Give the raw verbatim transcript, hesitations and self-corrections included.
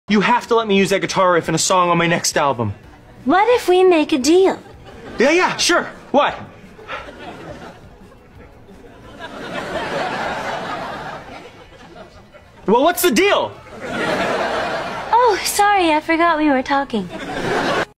You have to let me use that guitar riff in a song on my next album. What if we make a deal? Yeah, yeah, sure. What? Well, what's the deal? Oh, sorry, I forgot we were talking.